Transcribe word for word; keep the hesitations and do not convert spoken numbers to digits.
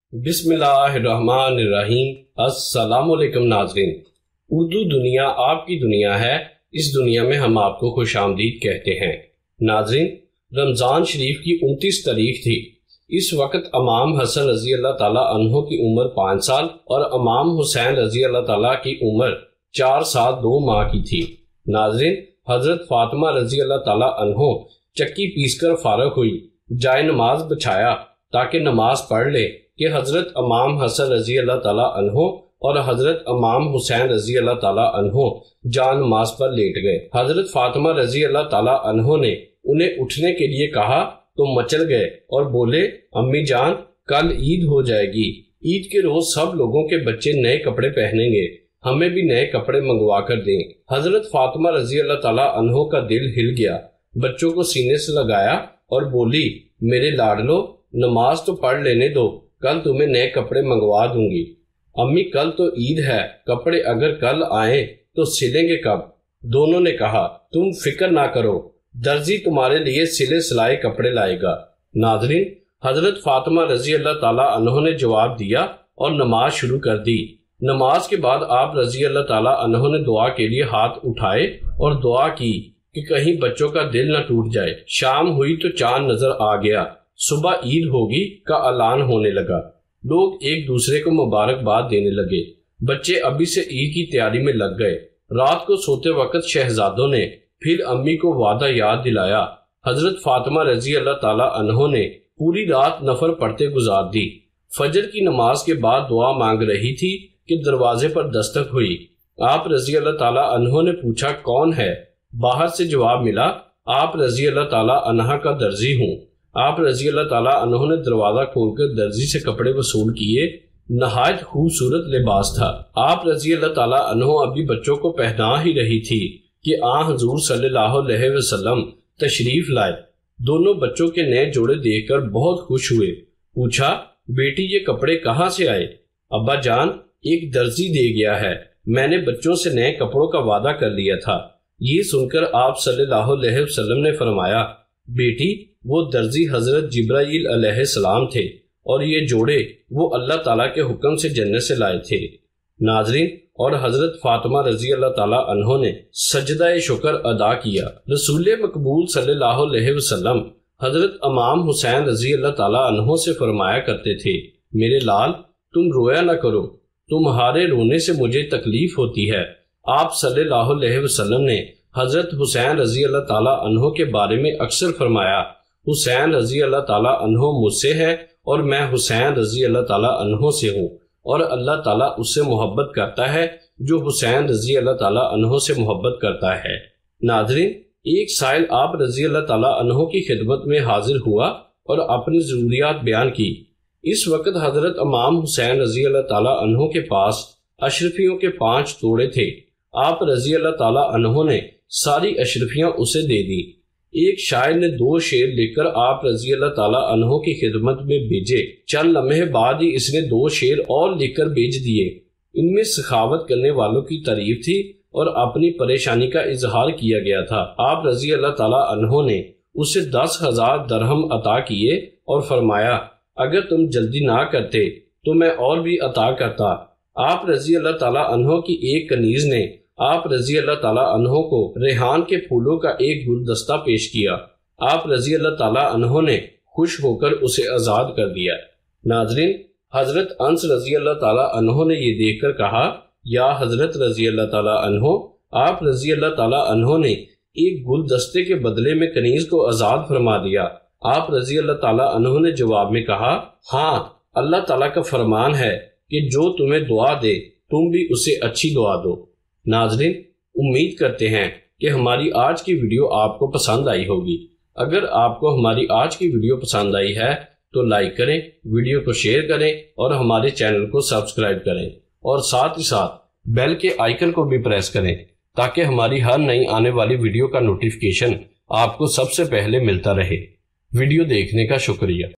بسم اللہ الرحمن الرحیم۔ السلام علیکم ناظرین، اردو دنیا آپ کی دنیا ہے، اس دنیا میں ہم آپ کو خوش آمدید کہتے ہیں۔ ناظرین، رمضان شریف کی انتیس تاریخ تھی۔ اس وقت امام حسن رضی اللہ تعالیٰ عنہ کی عمر پانچ سال اور امام حسین رضی اللہ تعالیٰ کی عمر چار سال دو ماہ کی تھی۔ ناظرین، حضرت فاطمہ رضی اللہ تعالیٰ عنہ چکی پیس کر فارغ ہوئی، جائے نماز بچھایا تاکہ نماز پڑھ لے کہ حضرت امام حسن رضی اللہ تعالیٰ عنہ اور حضرت امام حسین رضی اللہ تعالیٰ عنہ جان نماز پر لیٹ گئے۔ حضرت فاطمہ رضی اللہ تعالیٰ عنہ نے انہیں اٹھنے کے لیے کہا تو مچل گئے اور بولے، امی جان کل عید ہو جائے گی، عید کے روز سب لوگوں کے بچے نئے کپڑے پہنیں گے، ہمیں بھی نئے کپڑے منگوا کر دیں۔ حضرت فاطمہ رضی اللہ تعالیٰ عنہ کا دل ہل گیا، بچوں کو سینے سے لگایا اور بولی، میرے لاڈلو نماز تو پڑھ لینے دو، کل تمہیں نئے کپڑے منگوا دوں گی۔ امی کل تو عید ہے، کپڑے اگر کل آئیں تو سلیں گے کب؟ دونوں نے کہا، تم فکر نہ کرو، درزی تمہارے لیے سلے سلائے کپڑے لائے گا۔ ناظرین، حضرت فاطمہ رضی اللہ تعالیٰ عنہ نے جواب دیا اور نماز شروع کر دی۔ نماز کے بعد آپ رضی اللہ تعالیٰ عنہ نے دعا کے لیے ہاتھ اٹھائے اور دعا کی کہ کہیں بچوں کا دل نہ ٹوٹ جائے۔ شام ہوئی تو چاند نظر آ گیا، صبح عید ہوگی کا اعلان ہونے لگا، لوگ ایک دوسرے کو مبارکباد دینے لگے، بچے ابھی سے عید کی تیاری میں لگ گئے۔ رات کو سوتے وقت شہزادوں نے پھر امی کو وعدہ یاد دلایا۔ حضرت فاطمہ رضی اللہ تعالیٰ عنہ نے پوری رات نفل پڑھتے گزار دی۔ فجر کی نماز کے بعد دعا مانگ رہی تھی کہ دروازے پر دستک ہوئی۔ آپ رضی اللہ تعالیٰ عنہ نے پوچھا، کون ہے؟ باہر سے جواب ملا، آپ رضی اللہ تعالیٰ عنہ کا درزی ہوں۔ آپ رضی اللہ تعالیٰ عنہ نے دروازہ کھول کر درزی سے کپڑے وصول کیے، نہایت خوبصورت لباس تھا۔ آپ رضی اللہ تعالیٰ عنہ ابھی بچوں کو پہنا ہی رہی تھی کہ آن حضور صلی اللہ علیہ وسلم تشریف لائے۔ دونوں بچوں کے نئے جوڑے دیکھ کر بہت خوش ہوئے۔ پوچھا، بیٹی یہ کپڑے کہاں سے آئے؟ ابا جان، ایک درزی دے گیا ہے، میں نے بچوں سے نئے کپڑوں کا وعدہ کر لیا تھا۔ یہ سن کر آپ صلی اللہ علیہ وسلم نے فرمایا، بیٹی وہ درزی حضرت جبرائیل علیہ السلام تھے اور یہ جوڑے وہ اللہ تعالیٰ کے حکم سے جنت سے لائے تھے۔ ناظرین، اور حضرت فاطمہ رضی اللہ تعالیٰ عنہ نے سجدہ شکر ادا کیا۔ رسول مقبول صلی اللہ علیہ وسلم حضرت امام حسین رضی اللہ تعالیٰ عنہ سے فرمایا کرتے تھے، میرے لال تم رویا نہ کرو، تمہارے رونے سے مجھے تکلیف ہوتی ہے۔ آپ صلی اللہ علیہ وسلم نے حضرت حسین رضی اللہ تعالیٰ عنہ کے بارے میں اکثر فرمایا، حسین رضی اللہ تعالیٰ عنہ مجھ سے ہے اور میں حسین رضی اللہ تعالیٰ عنہ سے ہوں، اور اللہ تعالیٰ اس سے محبت کرتا ہے جو حسین رضی اللہ تعالیٰ عنہ سے محبت کرتا ہے۔ ناظرین، ایک سائل آپ رضی اللہ تعالیٰ عنہ کی خدمت میں حاضر ہوا اور اپنی ضروریات بیان کی۔ اس وقت حضرت امام حسین رضی اللہ تعالیٰ عنہ کے پاس اشرفیوں کے پانچ توڑے تھے۔ آپ رضی اللہ تعالیٰ عنہ نے ساری اشرفیاں اسے دے دی۔ ایک شاعر نے دو شعر لکھ کر آپ رضی اللہ تعالیٰ عنہ کی خدمت میں بھیجے۔ چند لمحے بعد ہی اس نے دو شعر اور لکھ کر بھیج دیے۔ ان میں سخاوت کرنے والوں کی تعریف تھی اور اپنی پریشانی کا اظہار کیا گیا تھا۔ آپ رضی اللہ تعالیٰ عنہ نے اسے دس ہزار درہم عطا کیے اور فرمایا، اگر تم جلدی نہ کرتے تو میں اور بھی عطا کرتا۔ آپ رضی اللہ تعالیٰ عنہ کی ایک کنیز نے آپ رضی اللہ تعالیٰ عنہ کو ریحان کے پھولوں کا ایک گلدستہ پیش کیا۔ آپ رضی اللہ تعالیٰ عنہ نے خوش ہو کر اسے آزاد کر دیا۔ ناظرین، حضرت انس رضی اللہ تعالیٰ عنہ نے یہ دیکھ کر کہا، یا حضرت رضی اللہ تعالیٰ عنہ، آپ رضی اللہ تعالیٰ عنہ نے ایک گلدستے کے بدلے میں کنیز کو آزاد فرما دیا۔ آپ رضی اللہ تعالیٰ عنہ نے جواب میں کہا، ہاں، اللہ تعالیٰ کا فرمان ہے کہ جو تمہیں دعا دے تم بھی اسے اچھی دعا دو۔ ناظرین، امید کرتے ہیں کہ ہماری آج کی ویڈیو آپ کو پسند آئی ہوگی۔ اگر آپ کو ہماری آج کی ویڈیو پسند آئی ہے تو لائک کریں، ویڈیو کو شیئر کریں اور ہمارے چینل کو سبسکرائب کریں، اور ساتھ ہی ساتھ بیل کے آئیکن کو بھی پریس کریں تاکہ ہماری ہر نئی آنے والی ویڈیو کا نوٹیفیکیشن آپ کو سب سے پہلے ملتا رہے۔ ویڈیو دیکھنے کا شکریہ۔